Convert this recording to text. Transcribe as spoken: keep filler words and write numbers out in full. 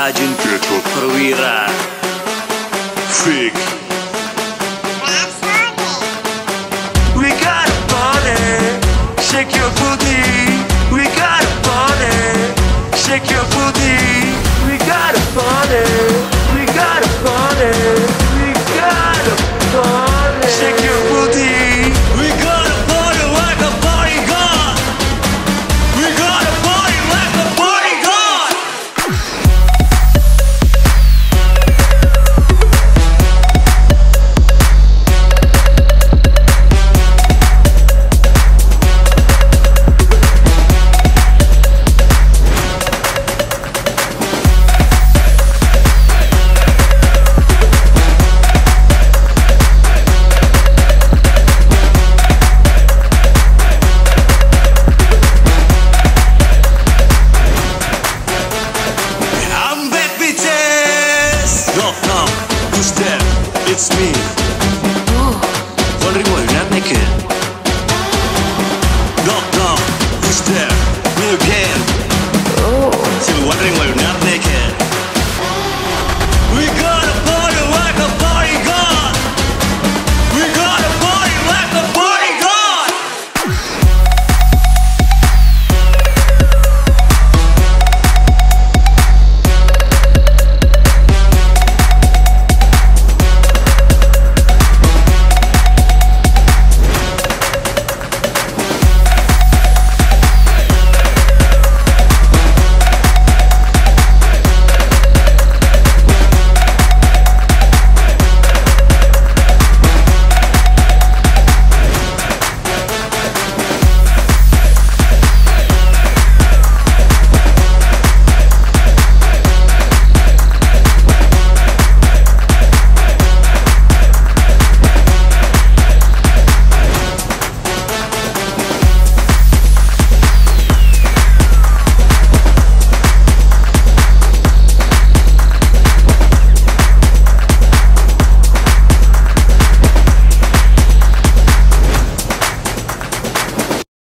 Ajun, Perwira, V I C. We got a party, shake your booty. We got a party, shake your booty. We got a party, we got a party, we got a party, shake your booty. We got a party like a party god. We got a party like a party god. Who's there? It's me.